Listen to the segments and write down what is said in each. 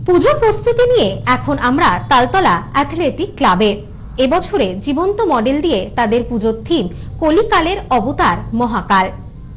পুজো প্রস্তুতি নিয়ে এখন আমরা তালতলা অ্যাথলেটিক ক্লাবে। এবছরে জীবন্ত মডেল দিয়ে তাদের পুজোর থিম কলিকালের অবতার মহাকাল।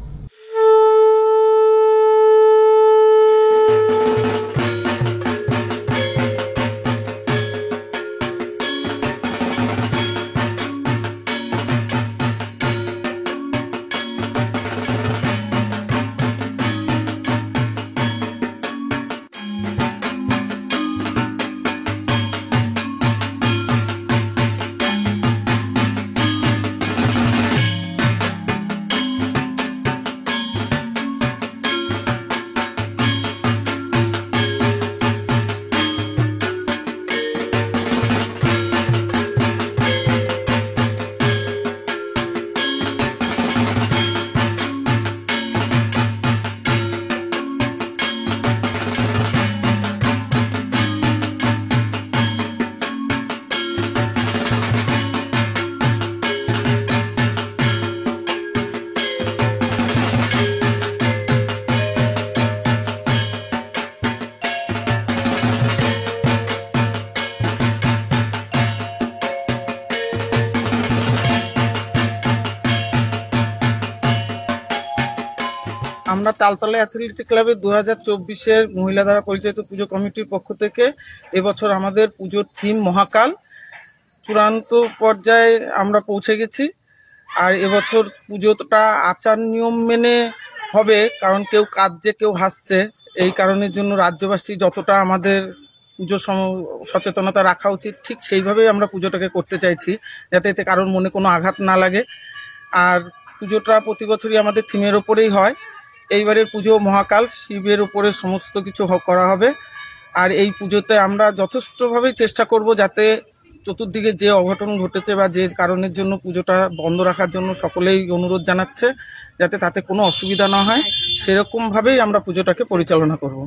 আমরা তালতলা অ্যাথলেটিক ক্লাবে 2024-এর মহিলা দ্বারা পরিচালিত পুজো কমিটির পক্ষ থেকে এবছর আমাদের পুজোর থিম মহাকাল চূড়ান্ত পর্যায়ে আমরা পৌঁছে গেছি। আর এবছর পুজোটা আচার নিয়ম মেনে হবে, কারণ কেউ কাঁদছে কেউ হাসছে। এই কারণের জন্য রাজ্যবাসী যতটা আমাদের পুজো সচেতনতা রাখা উচিত ঠিক সেইভাবেই আমরা পুজোটাকে করতে চাইছি, যাতে এতে কারোর মনে কোনো আঘাত না লাগে। আর পুজোটা প্রতি বছরই আমাদের থিমের ওপরেই হয়। এইবারের পুজো মহাকাল, শিবের উপরে সমস্ত কিছু করা হবে। আর এই পুজোতে আমরা যথেষ্টভাবেই চেষ্টা করব যাতে চতুর্দিকে যে অঘটন ঘটেছে বা যে কারণের জন্য পুজোটা বন্ধ রাখার জন্য সকলেই অনুরোধ জানাচ্ছে, যাতে তাতে কোনো অসুবিধা না হয়, সেরকমভাবেই আমরা পুজোটাকে পরিচালনা করব।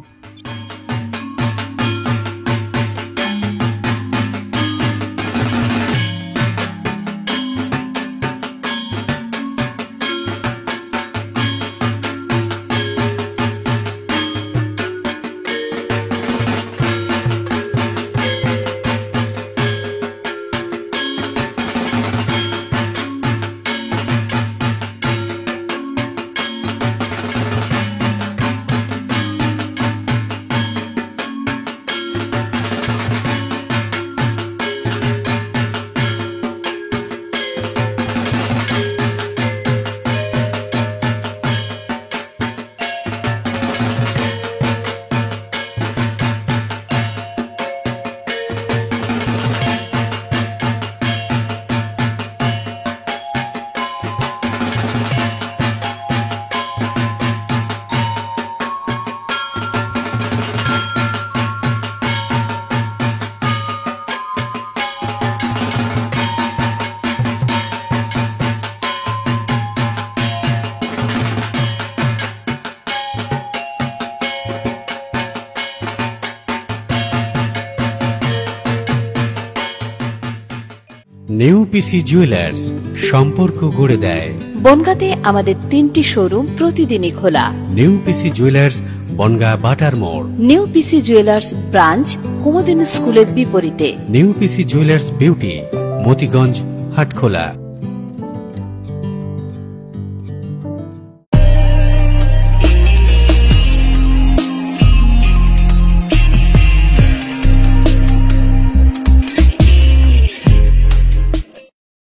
নেউপিসি জুয়েলার্স সম্পর্ক গড়ে দেয়। বনগাঁতে আমাদের 3টি শোরুম প্রতিদিনই খোলা। নেউপিসি জুয়েলার্স, বনগাঁ বাটার মোড়। নেউপিসি জুয়েলার্স ব্রাঞ্চ কুমুদিনী স্কুলের বিপরীতে। নেউপিসি জুয়েলার্স বিউটি, মতিগঞ্জ, হাটখোলা।